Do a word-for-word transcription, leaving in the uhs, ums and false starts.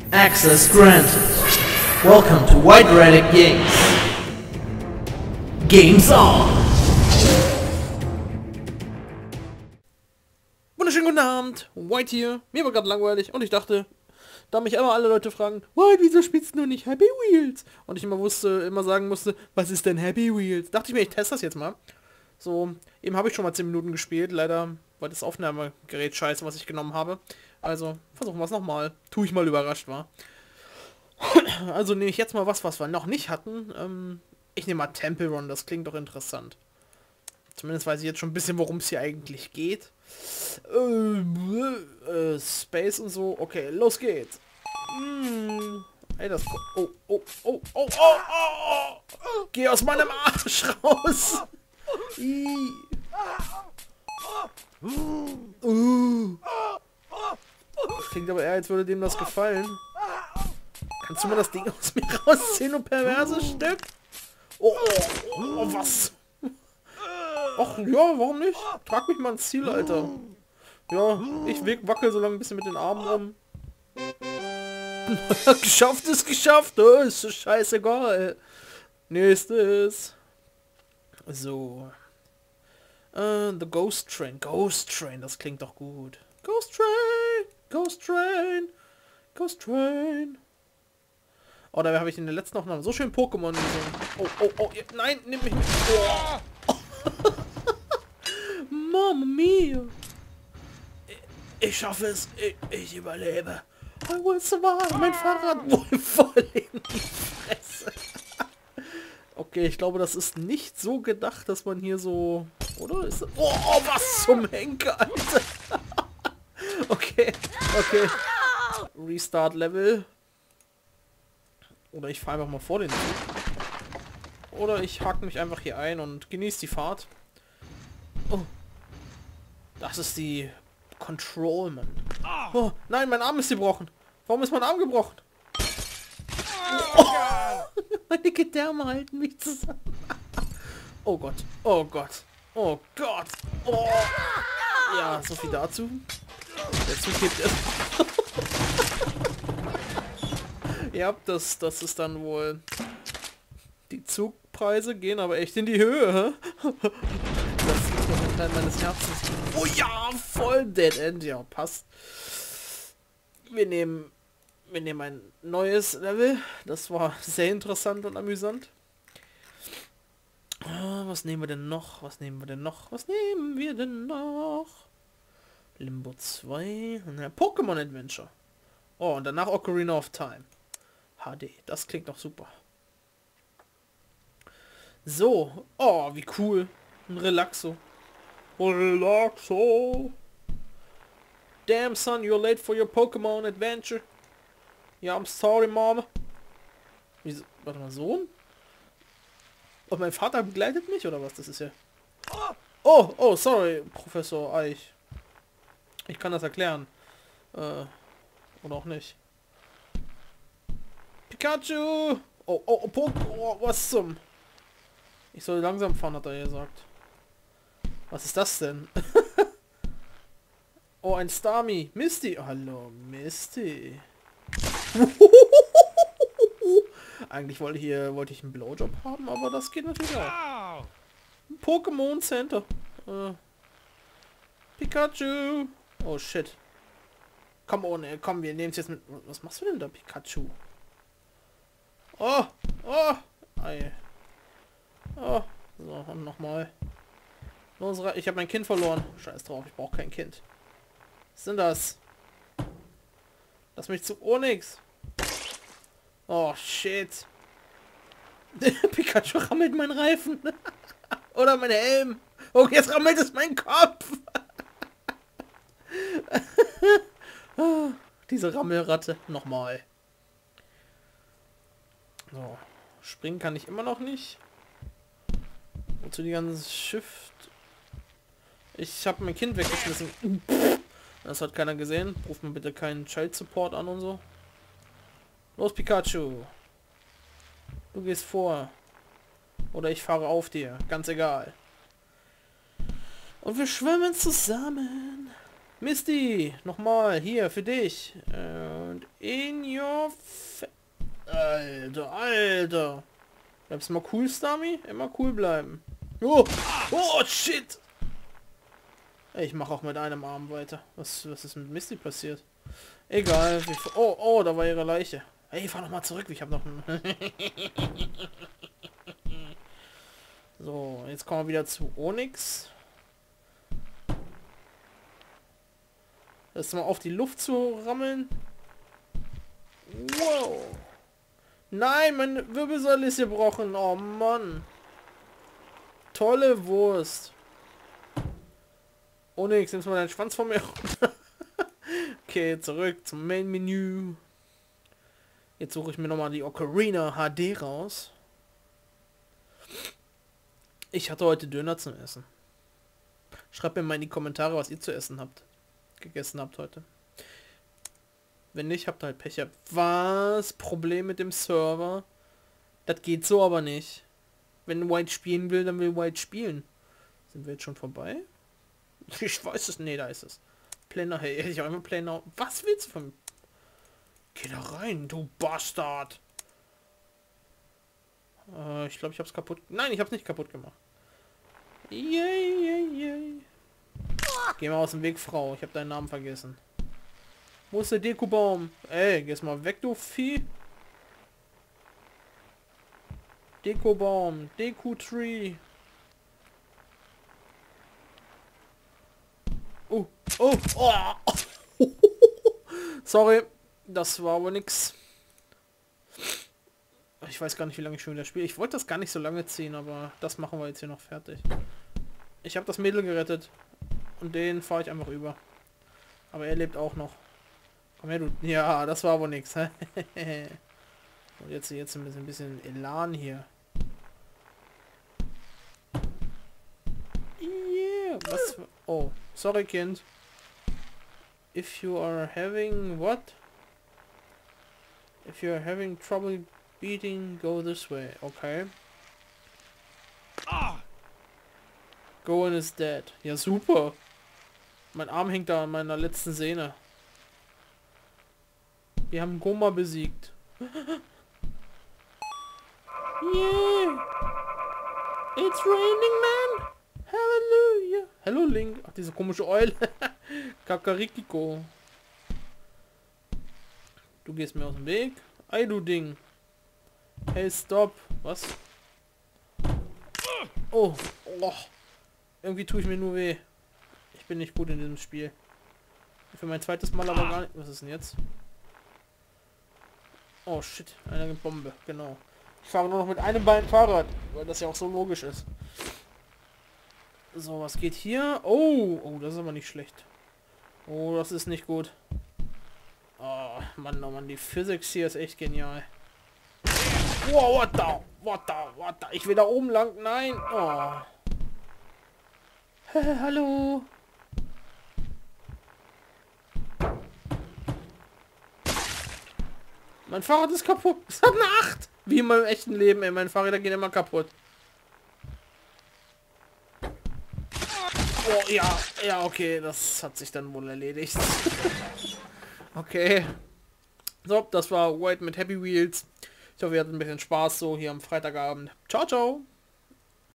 Access granted. Welcome to White Relic Games. Games on! Wunderschönen guten Abend, White hier. Mir war gerade langweilig und ich dachte, da mich immer alle Leute fragen, White, wieso spielst du nicht Happy Wheels? Und ich immer wusste, immer sagen musste, was ist denn Happy Wheels? Dachte ich mir, ich teste das jetzt mal. So, eben habe ich schon mal zehn Minuten gespielt, leider war das Aufnahmegerät scheiße, was ich genommen habe. Also, versuchen wir es nochmal. Tu ich mal überrascht war. Also nehme ich jetzt mal was, was wir noch nicht hatten. Ähm, ich nehme mal Temple Run, das klingt doch interessant. Zumindest weiß ich jetzt schon ein bisschen, worum es hier eigentlich geht. Äh, äh, Space und so. Okay, los geht's. Hm. Ey, das... Oh, oh, oh, oh, oh, oh, oh. Geh aus meinem Arsch raus. I. Uh. Das klingt aber eher, als würde dem das gefallen. Kannst du mal das Ding aus mir rausziehen, du perverse Stück? Oh, oh, oh, was? Ach ja, warum nicht? Trag mich mal ins Ziel, Alter. Ja, ich wackel so lange ein bisschen mit den Armen rum. Geschafft ist geschafft, oh, ist so scheißegal. Nächstes. So. Uh, the Ghost Train. Ghost Train, das klingt doch gut. Ghost Train, Ghost Train, Ghost Train. Oh, da habe ich in der letzten Aufnahme so schön Pokémon gesehen. Oh, oh, oh, nein, nimm mich nicht. Oh. Mamma mia. Ich, ich schaffe es. Ich, ich überlebe. I will survive. Mein Fahrrad wohl voll in die Fresse. Okay, ich glaube, das ist nicht so gedacht, dass man hier so... Oder? Ist das, oh, oh, was zum Henker, Alter. Okay, okay. Restart Level. Oder ich fahre einfach mal vor den Zug. Oder ich hack mich einfach hier ein und genieße die Fahrt. Oh. Das ist die Controlman. Oh, nein, mein Arm ist gebrochen. Warum ist mein Arm gebrochen? Oh. Meine Gedärme halten mich zusammen. Oh Gott. Oh Gott. Oh Gott. Oh. Ja, so viel dazu. Der Zug hebt es. Ja, das, das ist dann wohl... Die Zugpreise gehen aber echt in die Höhe. Das ist doch ein Teil meines Herzens. Oh ja, voll Dead End. Ja, passt. Wir nehmen... Wir nehmen ein neues Level. Das war sehr interessant und amüsant. Ah, was nehmen wir denn noch? Was nehmen wir denn noch? Was nehmen wir denn noch? Limbo zwei. Ja, Pokémon Adventure. Oh, und danach Ocarina of Time. H D. Das klingt doch super. So. Oh, wie cool. Ein Relaxo. Relaxo. Damn, son, you're late for your Pokémon Adventure. Ja, I'm sorry, Mom. Wieso? Warte mal, Sohn? Und mein Vater begleitet mich, oder was? Das ist ja... Oh, oh, sorry, Professor Eich. Ich kann das erklären. Äh, oder auch nicht. Pikachu! Oh, oh, oh, oh, was zum... Ich soll langsam fahren, hat er gesagt. Was ist das denn? Oh, ein Starmie. Misty. Hallo, Misty. Eigentlich wollte, hier, wollte ich einen Blowjob haben, aber das geht natürlich auch. Pokémon Center. Äh. Pikachu. Oh shit. Komm ohne, komm, wir nehmen es jetzt mit... Was machst du denn da, Pikachu? Oh, oh, ei. Oh, so, und nochmal. Los, ich habe mein Kind verloren. Scheiß drauf, ich brauche kein Kind. Was sind das? Lass mich zu Onyx. Oh, shit. Pikachu rammelt meinen Reifen. Oder mein Helm. Oh, jetzt rammelt es mein Kopf. Oh, diese Rammelratte. Nochmal. So. Springen kann ich immer noch nicht. Wozu die ganze Shift... Ich habe mein Kind weggeschmissen. Das hat keiner gesehen. Ruf mir bitte keinen Child Support an und so. Los, Pikachu. Du gehst vor. Oder ich fahre auf dir. Ganz egal. Und wir schwimmen zusammen. Misty, nochmal, hier, für dich. Und in your... Fa Alter, Alter. Bleibst du mal cool, Stami? Immer cool bleiben. Oh, oh, shit. Ich mache auch mit einem Arm weiter. Was, was ist mit Misty passiert? Egal. Oh, oh, da war ihre Leiche. Ey, fahr noch mal zurück. Ich habe noch einen... So, jetzt kommen wir wieder zu Onyx. Jetzt mal auf die Luft zu rammeln. Wow. Nein, meine Wirbelsäule ist gebrochen. Oh Mann. Tolle Wurst. Onyx, nimmst mal deinen Schwanz von mir. Okay, zurück zum Main-Menü. Jetzt suche ich mir nochmal die Ocarina H D raus. Ich hatte heute Döner zum Essen. Schreibt mir mal in die Kommentare, was ihr zu essen habt. Gegessen habt heute. Wenn nicht, habt ihr halt Pech gehabt. Was? Problem mit dem Server? Das geht so aber nicht. Wenn White spielen will, dann will White spielen. Sind wir jetzt schon vorbei? Ich weiß es. Nee, da ist es. Planner, hey, ich habe immer Planner. Was willst du von mir? Geh da rein, du Bastard. Äh, ich glaube, ich habe es kaputt... Nein, ich habe es nicht kaputt gemacht. Yay, yay, yay. Geh mal aus dem Weg, Frau. Ich habe deinen Namen vergessen. Wo ist der Dekobaum? Ey, gehst mal weg, du Vieh. Dekobaum. Deko-Tree. Oh, oh, oh. Sorry, das war aber nix. Ich weiß gar nicht, wie lange ich schon wieder spiele. Ich wollte das gar nicht so lange ziehen, aber das machen wir jetzt hier noch fertig. Ich habe das Mädel gerettet. Und den fahre ich einfach über. Aber er lebt auch noch. Komm her, du. Ja, das war aber nix. Und jetzt, jetzt ein bisschen, ein bisschen Elan hier. Yeah. Was? Oh, sorry, Kind. If you are having what? If you are having trouble beating, go this way. Okay. Gohan is dead. Ja, super. Mein Arm hängt da an meiner letzten Sehne. Wir haben Goma besiegt. Yeah. It's raining, man. Hallelujah. Hello, Link. Ach, diese komische Eule. Kakarikiko. Du gehst mir aus dem Weg. Ei, du Ding. Hey, stop. Was? Oh. Oh. Irgendwie tue ich mir nur weh. Ich bin nicht gut in diesem Spiel. Für mein zweites Mal aber gar nicht. Was ist denn jetzt? Oh shit, eine Bombe, genau. Ich fahre nur noch mit einem Bein Fahrrad, weil das ja auch so logisch ist. So, was geht hier? Oh, oh, das ist aber nicht schlecht. Oh, das ist nicht gut. Oh, Mann, oh Mann, die Physik hier ist echt genial. Wow, what the, what the, what the. Ich will da oben lang, nein. Oh. Hallo. Mein Fahrrad ist kaputt. Es hat eine acht. Wie in meinem echten Leben, ey. Meine Fahrräder gehen immer kaputt. Oh, ja. Ja, okay. Das hat sich dann wohl erledigt. Okay. So, das war White mit Happy Wheels. Ich hoffe, ihr hattet ein bisschen Spaß so hier am Freitagabend. Ciao, ciao.